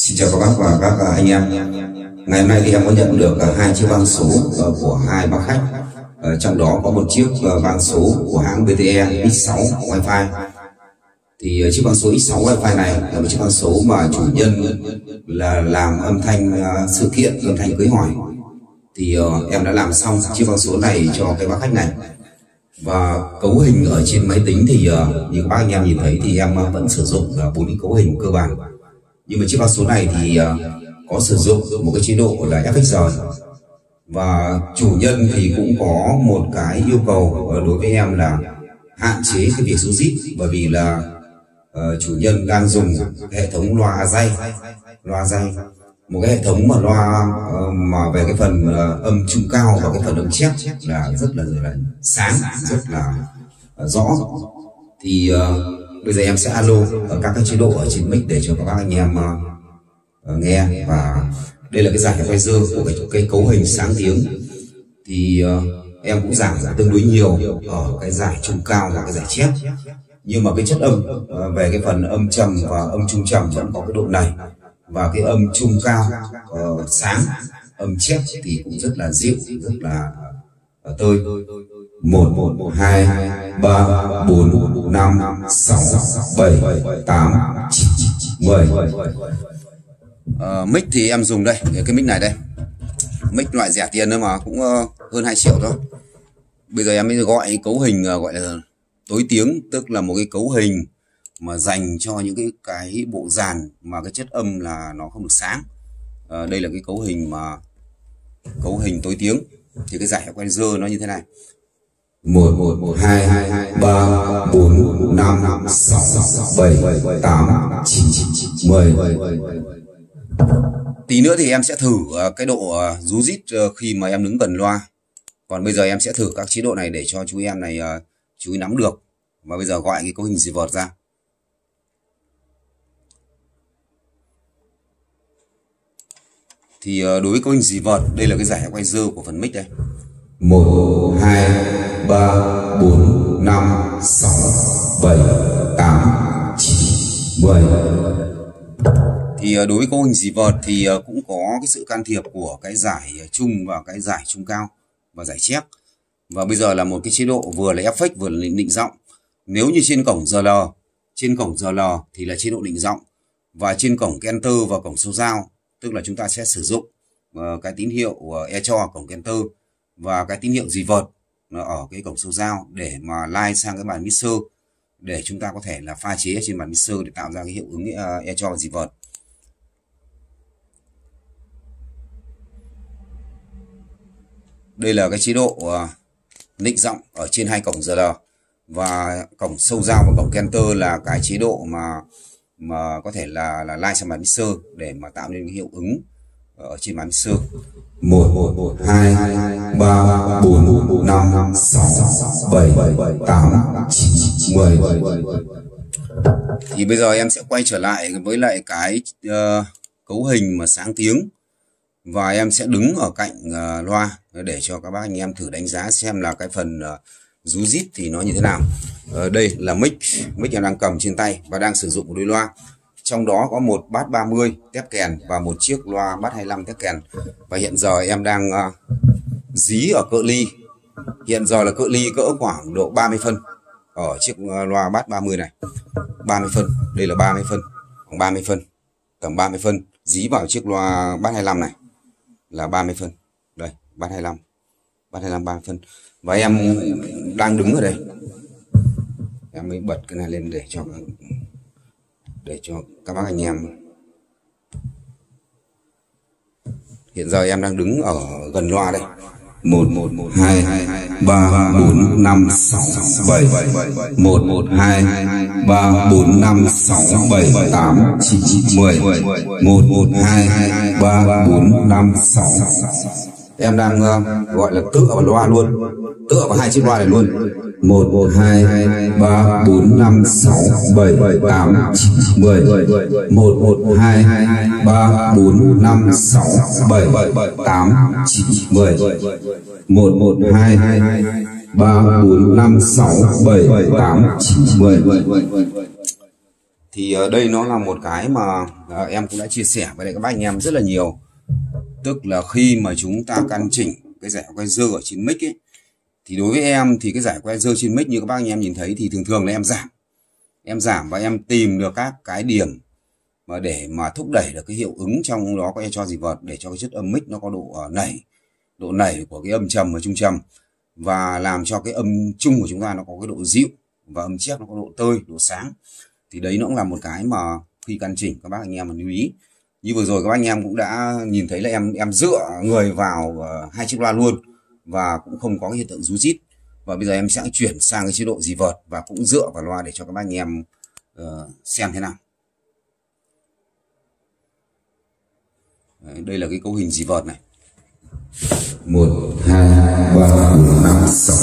Xin chào các bác và các anh em. Ngày hôm nay thì em có nhận được hai chiếc vang số của hai bác khách. Trong đó có một chiếc vang số của hãng BTE X6 Wi-Fi. Thì chiếc vang số X6 Wi-Fi này là một chiếc vang số mà chủ nhân là làm âm thanh sự kiện, âm thanh cưới hỏi. Thì em đã làm xong chiếc vang số này cho cái bác khách này. Và cấu hình ở trên máy tính thì như các bác anh em nhìn thấy thì em vẫn sử dụng 4 cái cấu hình cơ bản. Nhưng mà chiếc vang số này thì có sử dụng một cái chế độ là FXR. Và chủ nhân thì cũng có một cái yêu cầu đối với em là hạn chế cái việc rú rít, bởi vì là chủ nhân đang dùng hệ thống loa dây, một cái hệ thống mà loa mà về cái phần âm trung cao và cái phần âm chép là rất là sáng, rất là rõ. Thì bây giờ em sẽ alo ở các cái chế độ ở trên mic để cho các bác anh em nghe. Và đây là cái giải Pfizer của cái cấu hình sáng tiếng. Thì em cũng giảm tương đối nhiều ở cái giải trung cao và cái giải chép. Nhưng mà cái chất âm về cái phần âm trầm và âm trung trầm vẫn có cái độ này. Và cái âm trung cao sáng, âm chép thì cũng rất là dịu, rất là tơi. 1, 2, 3, 4, 5, 6, 7, 8, 9, 10. Mic thì em dùng đây, cái mic này đây. Mic loại rẻ tiền thôi mà cũng hơn 2 triệu thôi. Bây giờ em mới gọi cấu hình gọi là tối tiếng, tức là một cái cấu hình mà dành cho những cái bộ dàn mà cái chất âm là nó không được sáng. Đây là cái cấu hình tối tiếng. Thì cái giải Equalizer nó như thế này: 1, 2, 3, 4, 5, 6, 7, 8, 9, 10. Tí nữa thì em sẽ thử cái độ rú rít khi mà em đứng gần loa. Còn bây giờ em sẽ thử các chế độ này để cho chú em này chú ý nắm được. Và bây giờ gọi cái cấu hình reverb ra. Thì đối với cấu hình reverb, đây là cái giải Equalizer của phần mic đây. 1, 2, 3, 4, 5, 6, 7, 8, 9, 10. Thì đối với cấu hình reverb thì cũng có cái sự can thiệp của cái giải trung và cái giải trung cao và giải chép. Và bây giờ là một cái chế độ vừa là effect vừa là định giọng. Nếu như trên cổng GL, thì là chế độ định giọng. Và trên cổng Enter và cổng sâu dao, tức là chúng ta sẽ sử dụng cái tín hiệu echo ở cổng Enter và cái tín hiệu reverb ở cái cổng sâu dao để mà live sang cái bàn mixer, để chúng ta có thể là pha chế trên bàn mixer để tạo ra cái hiệu ứng echo và reverb. Đây là cái chế độ định giọng ở trên hai cổng GL, và cổng sâu dao và cổng Enter là cái chế độ mà có thể là live sang bàn mixer để mà tạo nên cái hiệu ứng ở trên bàn mixer. 1, 2, 3, 4, 5, 6, 7, 8, 9, 10. Thì bây giờ em sẽ quay trở lại với lại cái cấu hình mà sáng tiếng. Và em sẽ đứng ở cạnh loa để cho các bác anh em thử đánh giá xem là cái phần rú rít thì nó như thế nào. Đây là mic em đang cầm trên tay và đang sử dụng một đôi loa. Trong đó có một bass 30 tép kèn và một chiếc loa bass 25 tép kèn. Và hiện giờ em đang dí ở cỡ ly. Hiện giờ là cỡ ly cỡ khoảng độ 30 phân ở chiếc loa bass 30 này. 30 phân, đây là 30 phân, khoảng 30 phân, tầm 30 phân. Dí vào chiếc loa bass 25 này là 30 phân. Đây, bass 25 30 phân. Và em đang đứng ở đây. Em mới bật cái này lên để cho các bác anh em. Hiện giờ em đang đứng ở gần loa đây. 1, 2, 3, 4, 5, 6, 7. 1, 2, 3, 4, 5, 6, 7, 8, 9, 10. 1, 2, 3, 4, 5, 6. Em đang gọi là tựa vào loa luôn, tựa vào hai chiếc loa này luôn. 1, 2, 3, 4, 5, 6, 7, 8, 9, 10. 1, 2, 3, 4, 5, 6, 7, 8, 9, 10. 1, 2, 3, 4, 5, 6, 7, 8, 9, 10. Thì đây nó là một cái mà em cũng đã chia sẻ với lại các bác anh em rất là nhiều. Tức là khi mà chúng ta căn chỉnh cái giải quay dơ ở trên mic ấy, thì đối với em thì cái giải quay dơ trên mic như các bác anh em nhìn thấy thì thường thường là em giảm và em tìm được các cái điểm mà để mà thúc đẩy được cái hiệu ứng trong đó có echo reverb để cho cái chất âm mic nó có độ nảy của cái âm trầm và trung trầm, và làm cho cái âm chung của chúng ta nó có cái độ dịu và âm chép nó có độ tơi, độ sáng. Thì đấy nó cũng là một cái mà khi căn chỉnh các bác anh em mà lưu ý. Như vừa rồi các bác anh em cũng đã nhìn thấy là em dựa người vào hai chiếc loa luôn và cũng không có cái hiện tượng rú rít. Và bây giờ em sẽ chuyển sang cái chế độ reverb và cũng dựa vào loa để cho các bác anh em xem thế nào. Đấy, đây là cái cấu hình reverb này. 1, 2, 3, 4, 5, 6.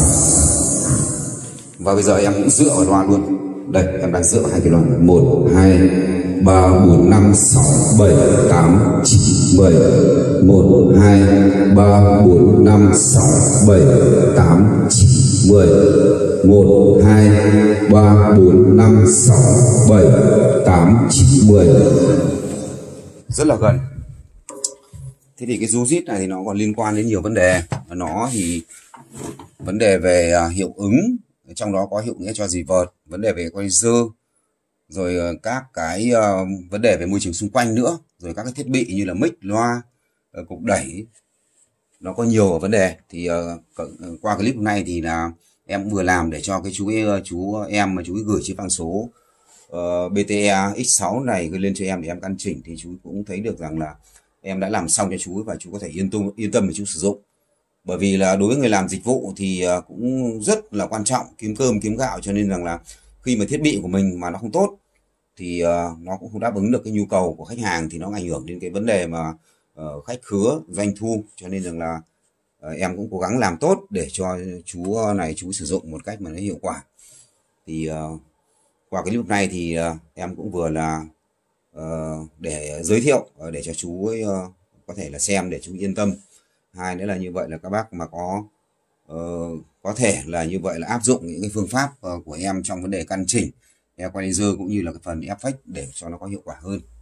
Và bây giờ em cũng dựa vào loa luôn. Đây, em đang dựa vào hai cái loa. 1, 2, 3, 4, 5, 6, 7, 8, 9, 10. 1, 2, 3, 4, 5, 6, 7, 8, 9, 10. 1, 2, 3, 4, 5, 6, 7, 8, 9, 10. Rất là gần. Thế thì cái rú rít này thì nó còn liên quan đến nhiều vấn đề. Nó thì vấn đề về hiệu ứng, trong đó có hiệu ứng cho reverb, vấn đề về quay dơ, rồi các cái vấn đề về môi trường xung quanh nữa, rồi các cái thiết bị như là mic, loa, cục đẩy, nó có nhiều vấn đề. Thì qua clip hôm nay thì là em vừa làm để cho cái chú em mà chú ấy gửi chiếc phang số BTE X6 này gửi lên cho em để em căn chỉnh, thì chú cũng thấy được rằng là em đã làm xong cho chú và chú có thể yên tâm để chú sử dụng. Bởi vì là đối với người làm dịch vụ thì cũng rất là quan trọng kiếm cơm kiếm gạo, cho nên rằng là khi mà thiết bị của mình mà nó không tốt thì nó cũng không đáp ứng được cái nhu cầu của khách hàng, thì nó ảnh hưởng đến cái vấn đề mà khách khứa, doanh thu. Cho nên rằng là em cũng cố gắng làm tốt để cho chú này chú sử dụng một cách mà nó hiệu quả. Thì qua cái clip này thì em cũng vừa là để giới thiệu để cho chú ấy có thể là xem để chú yên tâm. Hai nữa là như vậy là các bác mà có thể là như vậy là áp dụng những cái phương pháp của em trong vấn đề căn chỉnh equalizer cũng như là cái phần effect để cho nó có hiệu quả hơn.